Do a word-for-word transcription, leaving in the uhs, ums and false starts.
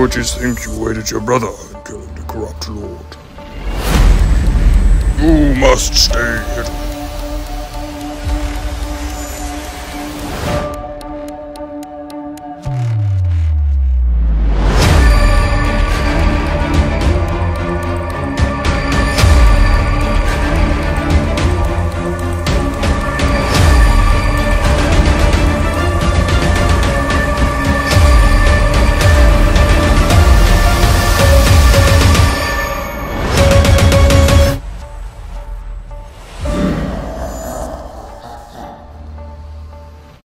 authorities think you aided your brother in killing the corrupt lord. You must stay hidden.